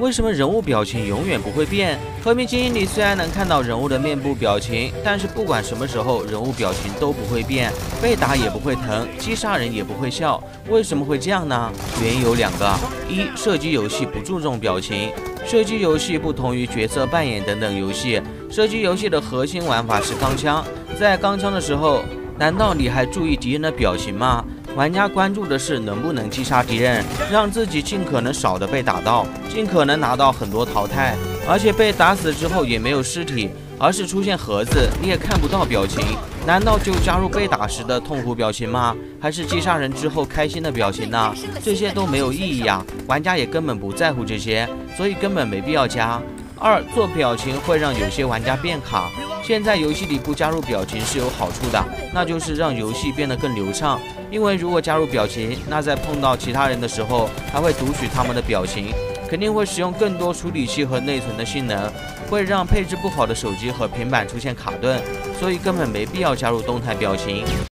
为什么人物表情永远不会变？和平精英里虽然能看到人物的面部表情，但是不管什么时候，人物表情都不会变，被打也不会疼，击杀人也不会笑。为什么会这样呢？原因有2个：一，射击游戏不注重表情。射击游戏不同于角色扮演等等游戏，射击游戏的核心玩法是钢枪，在钢枪的时候，难道你还注意敌人的表情吗？玩家关注的是能不能击杀敌人，让自己尽可能少的被打到，尽可能拿到很多淘汰，而且被打死之后也没有尸体，而是出现盒子，你也看不到表情。难道就加入被打时的痛苦表情吗？还是击杀人之后开心的表情呢？这些都没有意义呀，玩家也根本不在乎这些，所以根本没必要加。2，做表情会让有些玩家变卡。现在游戏里不加入表情是有好处的，那就是让游戏变得更流畅。因为如果加入表情，那在碰到其他人的时候，还会读取他们的表情，肯定会使用更多处理器和内存的性能，会让配置不好的手机和平板出现卡顿，所以根本没必要加入动态表情。